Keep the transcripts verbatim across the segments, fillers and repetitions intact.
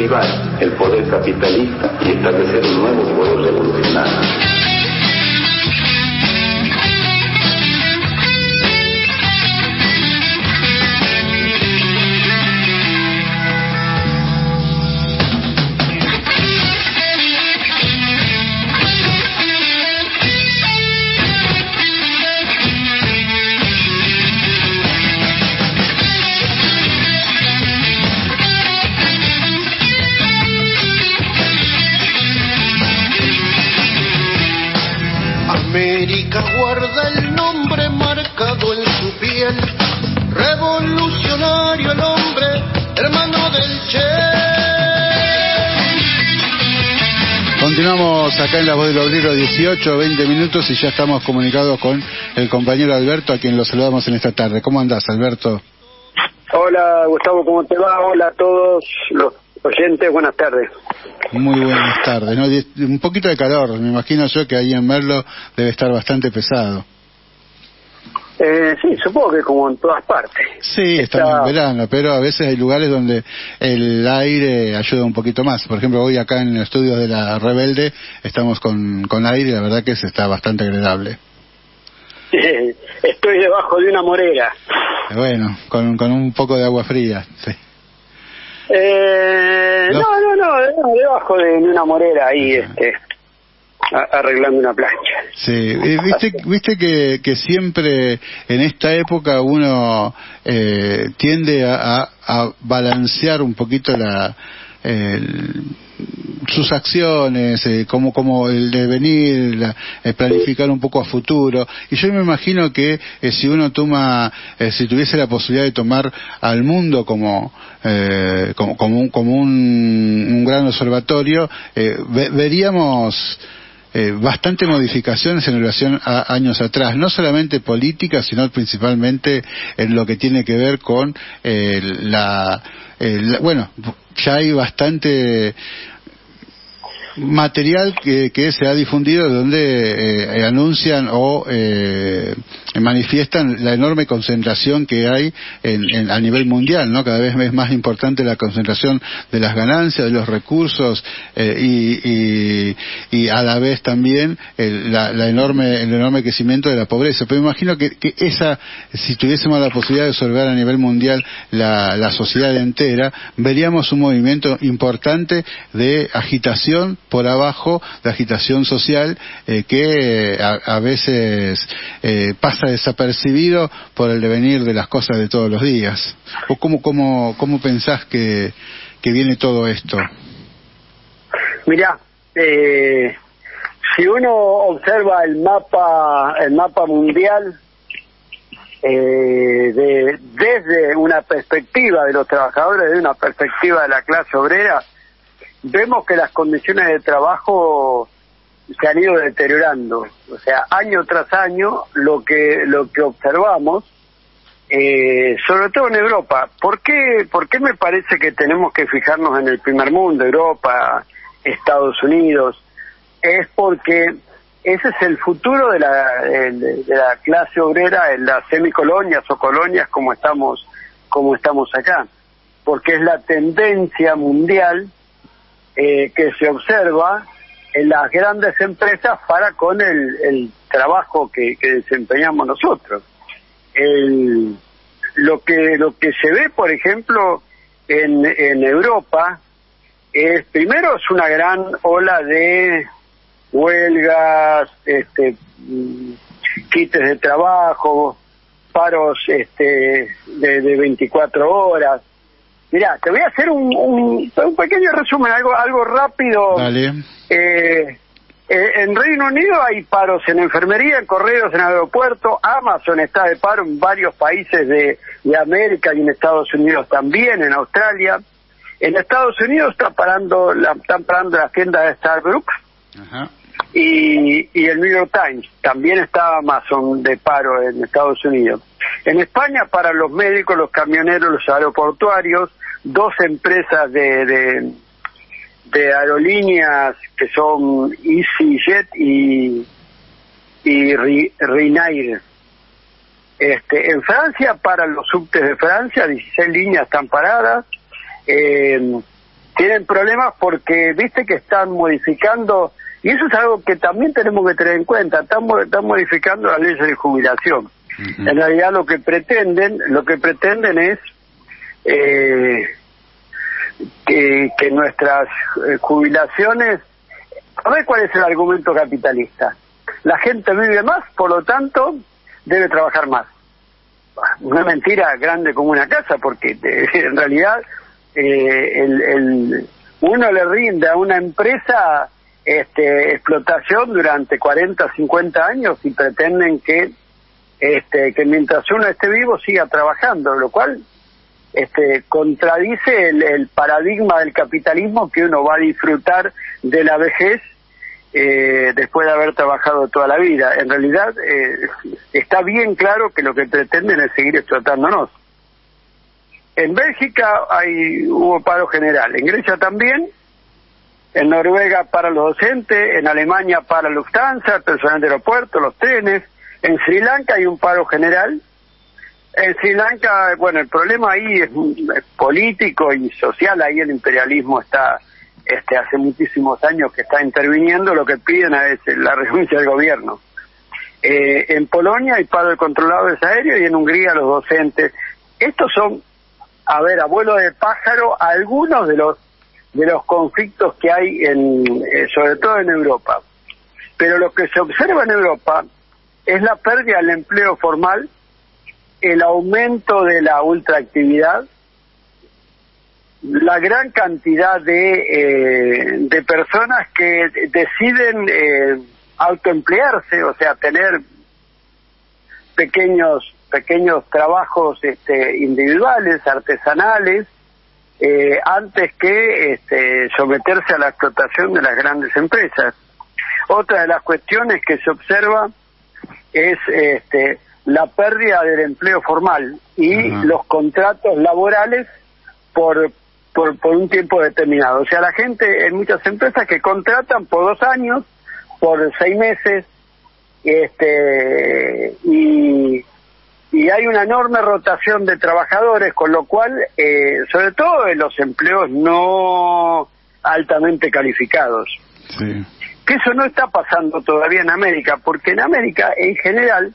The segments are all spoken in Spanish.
derribar el poder capitalista y establecer un nuevo poder revolucionario. América guarda el nombre marcado en su piel, revolucionario el hombre, hermano del Che. Continuamos acá en La Voz del Obrero, dieciocho, veinte minutos, y ya estamos comunicados con el compañero Alberto, a quien lo saludamos en esta tarde. ¿Cómo andás, Alberto? Hola, Gustavo, ¿cómo te va? Hola a todos los oyentes, buenas tardes. Muy buenas tardes, ¿no? Un poquito de calor, me imagino yo que ahí en Merlo debe estar bastante pesado. Eh, sí, supongo que como en todas partes. Sí, estamos Está... en verano, pero a veces hay lugares donde el aire ayuda un poquito más. Por ejemplo, hoy acá en el estudio de La Rebelde estamos con, con aire y la verdad que se está bastante agradable. Sí, estoy debajo de una morera. Bueno, con, con un poco de agua fría, sí. Eh, no, no, no, no, debajo de una morera ahí, este, a, arreglando una plancha. Sí, viste, viste que, que siempre en esta época uno eh, tiende a, a, a balancear un poquito la el, sus acciones, eh, como como el devenir, la, eh, planificar un poco a futuro. Y yo me imagino que eh, si uno toma, eh, si tuviese la posibilidad de tomar al mundo como eh, como, como un, como un, un gran observatorio, eh, ve, veríamos eh, bastante modificaciones en relación a años atrás, no solamente políticas, sino principalmente en lo que tiene que ver con eh, la, eh, la bueno, ya hay bastante material que, que se ha difundido donde eh, anuncian o eh, manifiestan la enorme concentración que hay en, en, a nivel mundial, ¿no? Cada vez es más importante la concentración de las ganancias, de los recursos eh, y, y, y a la vez también el, la, la enorme, el enorme crecimiento de la pobreza. Pero me imagino que, que esa, si tuviésemos la posibilidad de absorber a nivel mundial la, la sociedad entera, veríamos un movimiento importante de agitación por abajo, de agitación social eh, que eh, a, a veces eh, pasa desapercibido por el devenir de las cosas de todos los días. ¿O cómo, cómo, cómo pensás que, que viene todo esto? Mirá, eh, si uno observa el mapa, el mapa mundial, eh, de, desde una perspectiva de los trabajadores, desde una perspectiva de la clase obrera, vemos que las condiciones de trabajo se han ido deteriorando. O sea, año tras año, lo que lo que observamos, eh, sobre todo en Europa. ¿Por qué, ¿Por qué me parece que tenemos que fijarnos en el primer mundo, Europa, Estados Unidos? Es porque ese es el futuro de la, de, de la clase obrera en las semicolonias o colonias como estamos, como estamos acá. Porque es la tendencia mundial Eh, que se observa en las grandes empresas para con el, el trabajo que, que desempeñamos nosotros. El, lo que lo que se ve, por ejemplo, en, en Europa, es primero es una gran ola de huelgas, este, quites de trabajo, paros este, de, de veinticuatro horas. Mirá, te voy a hacer un, un, un pequeño resumen, algo algo rápido. Dale. Eh, eh, en Reino Unido hay paros en enfermería, en correos, en aeropuertos. Amazon está de paro en varios países de, de América y en Estados Unidos también, en Australia. En Estados Unidos está parando la, están parando las tiendas de Starbucks. Ajá. Y, y el New York Times. También está Amazon de paro en Estados Unidos. En España, para los médicos, los camioneros, los aeroportuarios, dos empresas de, de, de aerolíneas que son EasyJet y, y Ryanair. Este, en Francia, para los subtes de Francia, dieciséis líneas están paradas. Eh, tienen problemas porque viste que están modificando, y eso es algo que también tenemos que tener en cuenta, están, están modificando las leyes de jubilación. Uh-huh. En realidad lo que pretenden, lo que pretenden es eh, que, que nuestras eh, jubilaciones, a ver cuál es el argumento capitalista. La gente vive más, por lo tanto debe trabajar más. Una mentira grande como una casa, porque eh, en realidad eh, el, el, uno le rinde a una empresa este, explotación durante cuarenta, cincuenta años y pretenden que este, que mientras uno esté vivo siga trabajando, lo cual este, contradice el, el paradigma del capitalismo, que uno va a disfrutar de la vejez Eh, después de haber trabajado toda la vida. En realidad eh, está bien claro que lo que pretenden es seguir explotándonos. En Bélgica hay hubo paro general, en Grecia también, en Noruega para los docentes, en Alemania para Lufthansa, el personal de aeropuertos, los trenes, en Sri Lanka hay un paro general. En Sri Lanka, bueno, el problema ahí es, es político y social, ahí el imperialismo está Este, hace muchísimos años que está interviniendo, lo que piden es la renuncia del gobierno. Eh, en Polonia hay paro de controladores aéreos y en Hungría los docentes. Estos son, a ver, a vuelo de pájaro, algunos de los de los conflictos que hay, en, eh, sobre todo en Europa. Pero lo que se observa en Europa es la pérdida del empleo formal, el aumento de la ultraactividad, la gran cantidad de eh, de personas que deciden eh, autoemplearse, o sea, tener pequeños pequeños trabajos este, individuales, artesanales, eh, antes que este, someterse a la explotación de las grandes empresas. Otra de las cuestiones que se observa es este, la pérdida del empleo formal y uh-huh. los contratos laborales por Por, por un tiempo determinado. O sea, la gente en muchas empresas que contratan por dos años, por seis meses, este y, y hay una enorme rotación de trabajadores, con lo cual, eh, sobre todo en los empleos no altamente calificados. Sí. Que eso no está pasando todavía en América, porque en América, en general,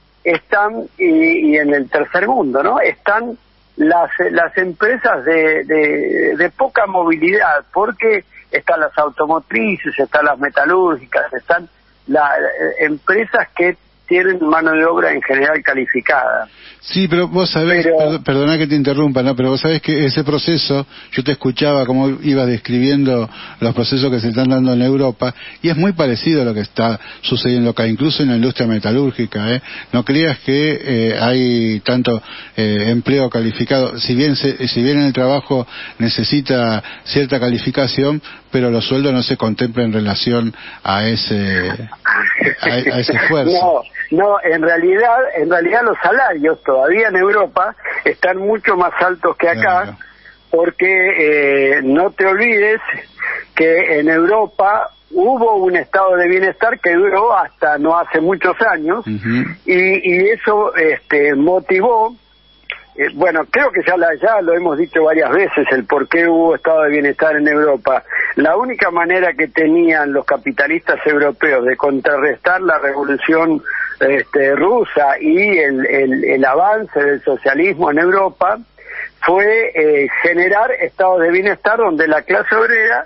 están, y, y en el tercer mundo, ¿no?, están las las empresas de, de, de poca movilidad, porque están las automotrices, están las metalúrgicas, están las eh, empresas que tienen mano de obra en general calificada. Sí, pero vos sabés, pero... Perd- perdona que te interrumpa, ¿no? Pero vos sabés que ese proceso, yo te escuchaba cómo ibas describiendo los procesos que se están dando en Europa, y es muy parecido a lo que está sucediendo acá, incluso en la industria metalúrgica, ¿eh? No creas que eh, hay tanto eh, empleo calificado, si bien se, si bien el trabajo necesita cierta calificación, pero los sueldos no se contemplan en relación a ese a, a ese esfuerzo. No. No, en realidad, en realidad los salarios todavía en Europa están mucho más altos que acá, claro. Porque eh, no te olvides que en Europa hubo un estado de bienestar que duró hasta no hace muchos años, uh-huh. y, y eso este, motivó, eh, bueno, creo que ya, la, ya lo hemos dicho varias veces, el por qué hubo estado de bienestar en Europa. La única manera que tenían los capitalistas europeos de contrarrestar la revolución Este, rusa y el, el, el avance del socialismo en Europa fue eh, generar estados de bienestar donde la clase obrera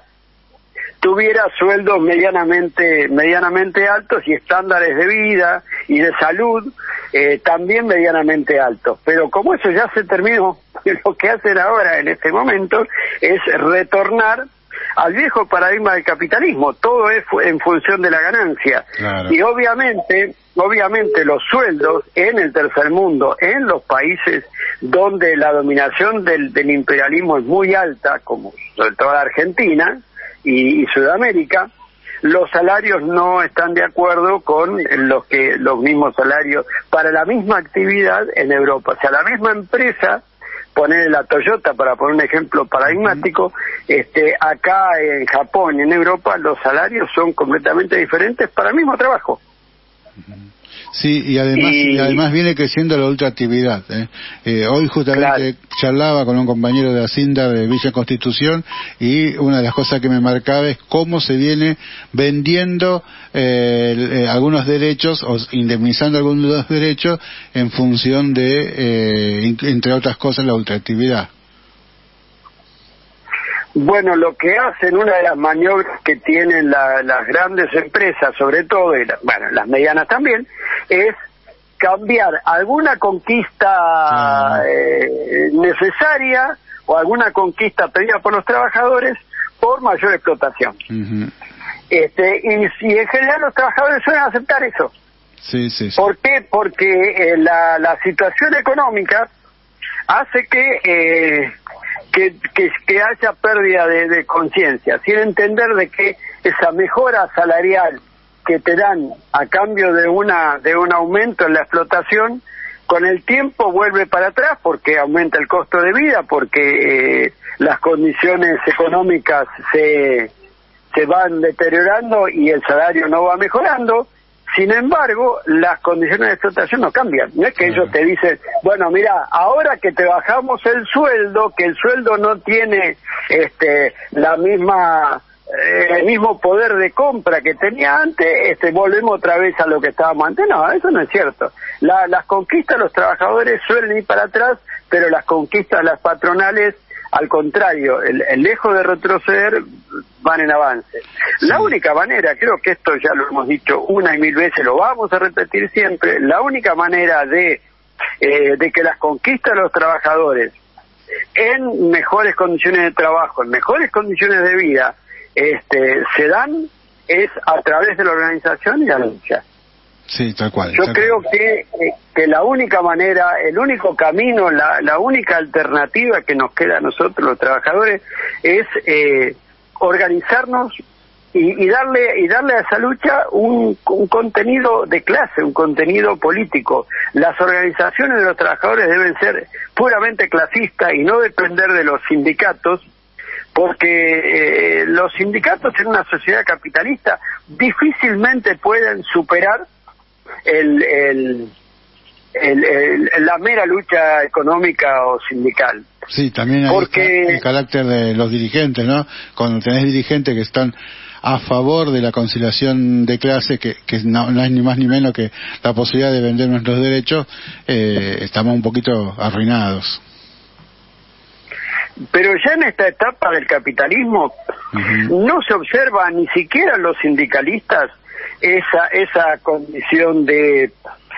tuviera sueldos medianamente medianamente altos y estándares de vida y de salud eh, también medianamente altos. Pero como eso ya se terminó, lo que hacen ahora en este momento es retornar al viejo paradigma del capitalismo. Todo es en función de la ganancia. Claro. Y obviamente obviamente los sueldos en el tercer mundo, en los países donde la dominación del, del imperialismo es muy alta, como sobre todo Argentina y, y Sudamérica, los salarios no están de acuerdo con los que los mismos salarios para la misma actividad en Europa. O sea, la misma empresa, poner la Toyota para poner un ejemplo paradigmático, este, acá en Japón y en Europa los salarios son completamente diferentes para el mismo trabajo. Sí, y además y, y además viene creciendo la ultraactividad. ¿eh? Eh, hoy justamente claro. charlaba con un compañero de Hacienda de Villa Constitución y una de las cosas que me marcaba es cómo se viene vendiendo eh, eh, algunos derechos o indemnizando algunos derechos en función de, eh, entre otras cosas, la ultraactividad. Bueno, lo que hacen, una de las maniobras que tienen la, las grandes empresas, sobre todo, y la, bueno, las medianas también, es cambiar alguna conquista ah. eh, necesaria o alguna conquista pedida por los trabajadores por mayor explotación. Uh-huh. Este, y, y en general los trabajadores suelen aceptar eso. Sí, sí, sí. ¿Por qué? Porque eh, la, la situación económica hace que... Eh, Que, que, que haya pérdida de, de conciencia, sin entender de que esa mejora salarial que te dan a cambio de una de un aumento en la explotación, con el tiempo vuelve para atrás porque aumenta el costo de vida, porque eh, las condiciones económicas se, se van deteriorando y el salario no va mejorando. Sin embargo, las condiciones de explotación no cambian. No es que ellos te dicen, bueno, mira, ahora que te bajamos el sueldo, que el sueldo no tiene este la misma eh, el mismo poder de compra que tenía antes, este volvemos otra vez a lo que estábamos antes. No, eso no es cierto. La, las conquistas de los trabajadores suelen ir para atrás, pero las conquistas de las patronales, al contrario, el, el lejos de retroceder, van en avance. Sí. La única manera, creo que esto ya lo hemos dicho una y mil veces, lo vamos a repetir siempre, la única manera de, eh, de que las conquistas de los trabajadores en mejores condiciones de trabajo, en mejores condiciones de vida, este, se dan es a través de la organización y la lucha. Sí, tal cual. Yo tal creo cual. que, que la única manera, el único camino, la, la única alternativa que nos queda a nosotros los trabajadores es eh, organizarnos y, y darle y darle a esa lucha un, un contenido de clase, un contenido político. Las organizaciones de los trabajadores deben ser puramente clasistas y no depender de los sindicatos, porque eh, los sindicatos en una sociedad capitalista difícilmente pueden superar el, el, el, el la mera lucha económica o sindical. Sí, también hay porque el carácter de los dirigentes, ¿no? Cuando tenés dirigentes que están a favor de la conciliación de clases, que, que no, no es ni más ni menos que la posibilidad de vender nuestros derechos, eh, estamos un poquito arruinados. Pero ya en esta etapa del capitalismo uh-huh. no se observa ni siquiera en los sindicalistas esa esa condición de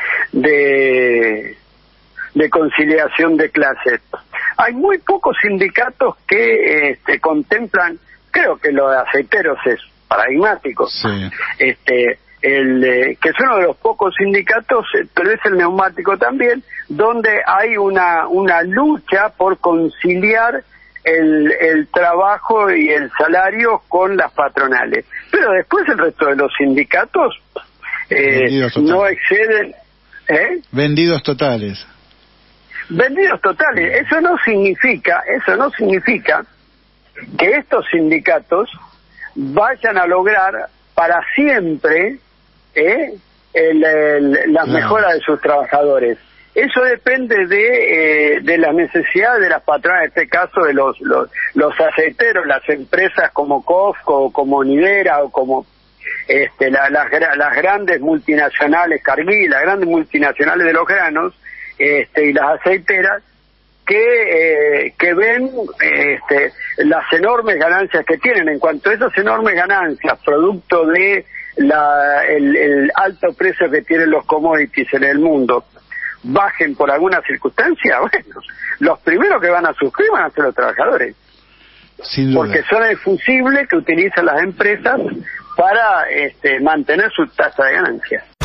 de de conciliación de clases. Hay muy pocos sindicatos que este, contemplan, creo que lo de aceiteros es paradigmático, sí. este el eh, que es uno de los pocos sindicatos, pero es el neumático también, donde hay una una lucha por conciliar el el trabajo y el salario con las patronales. Pero después el resto de los sindicatos eh, no exceden ¿eh? vendidos totales. Vendidos totales. Eso no significa, eso no significa que estos sindicatos vayan a lograr para siempre ¿eh? el, el, la claro. mejora de sus trabajadores. Eso depende de eh, de las necesidades de las patronas, en este caso de los los, los aceiteros, las empresas como Cofco, como Nidera o como este la, las las grandes multinacionales, Cargill, las grandes multinacionales de los granos, este y las aceiteras que eh, que ven este las enormes ganancias que tienen. En cuanto a esas enormes ganancias producto de la el, el alto precio que tienen los commodities en el mundo bajen por alguna circunstancia, bueno, los primeros que van a sufrir van a ser los trabajadores. Sin duda. Porque son el fusible que utilizan las empresas para este, mantener su tasa de ganancia.